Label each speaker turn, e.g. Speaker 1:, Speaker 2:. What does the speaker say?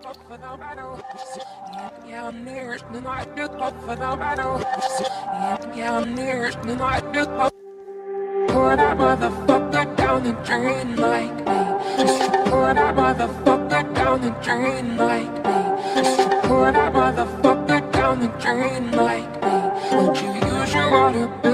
Speaker 1: Yeah, I'm near, then I do for the battle. Yeah, I'm near, then I do. Pour that motherfucker down the drain like me. Just pour that motherfucker down the drain like me. Just pour that motherfucker down the drain like me. Won't you use your water?